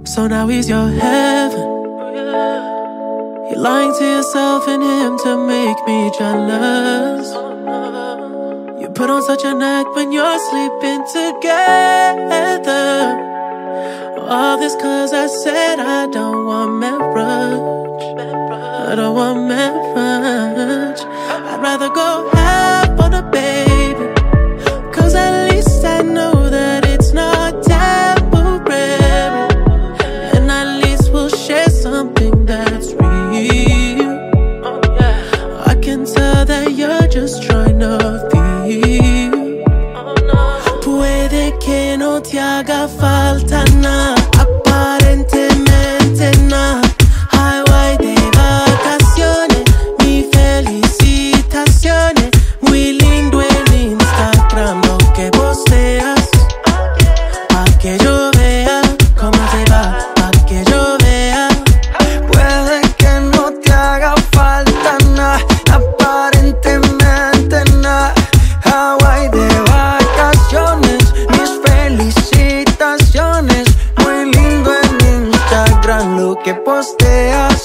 So now he's your heaven. You're lying to yourself and him to make me jealous. You put on such an act when you're sleeping together. All this cause I said I don't want marriage. I don't want marriage. I'd rather go half on a baby, cause at least I know that it's not temporary. And at least we'll share something that's real. I can tell that you're just trying to feel. Puede que no te haga falta nada, aparentemente nada. Hawái de vacaciones, mis felicitaciones. Muy lindo en Instagram lo que posteas, pa' que yo vea cómo te va, pa' que yo vea. Puede que no te haga falta nada, aparentemente nada. Hawái de vacaciones, mis felicitaciones. Muy lindo en Instagram lo que posteas,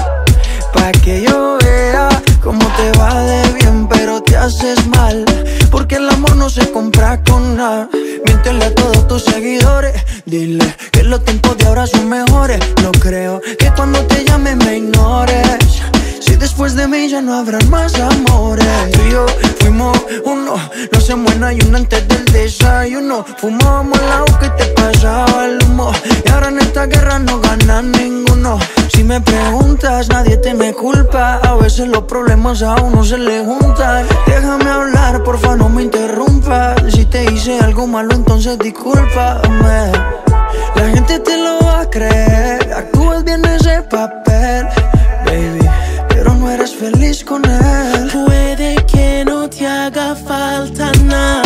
pa' que yo vea cómo te va de bien, pero te haces mal, porque el amor no se compra con nada. Miéntele a todos tus seguidores, dile que los tiempos de ahora son mejores. No creo que cuando te llame me ignores, si después de mí ya no habrán más amores. Tú y yo fuimos uno, no se muera y uno antes del desayuno. Fumábamos el agua que te pasaba el humo, y ahora en esta guerra no gana ninguno. Si me preguntas, nadie te me culpa, a veces los problemas a uno se le juntan. Déjame hablar, porfa, no me interrumpas. Si te hice algo malo, entonces discúlpame. La gente te lo va a creer, actúas bien ese papel, baby, pero no eres feliz con él. Puede que no te haga falta nada,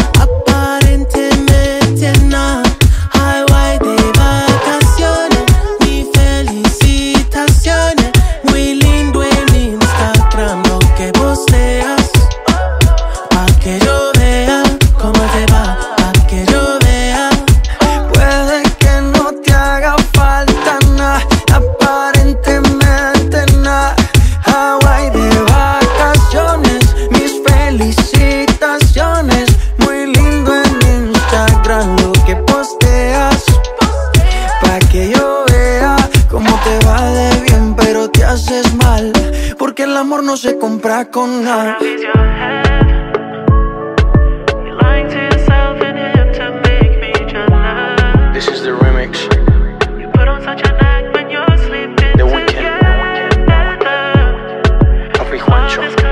aparentemente nada. Hawái de vacaciones, mis felicitaciones. Muy lindo en Instagram lo que posteas, pa' que yo vea cómo te va, pa' que yo vea. Puede que no te haga falta nada, aparentemente nada. Hawái de vacaciones, mis felicitaciones. Muy lindo en Instagram lo que posteas, pa' que yo vea cómo te va de bien, pero te haces mal, porque el amor no se compra con nada. This is the remix. The Weeknd. Papi Juancho.